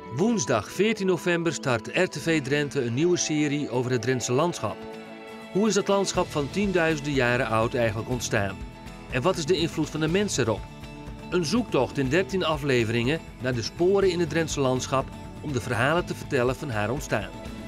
Woensdag 14 november start RTV Drenthe een nieuwe serie over het Drentse landschap. Hoe is dat landschap van tienduizenden jaren oud eigenlijk ontstaan? En wat is de invloed van de mens erop? Een zoektocht in 13 afleveringen naar de sporen in het Drentse landschap om de verhalen te vertellen van haar ontstaan.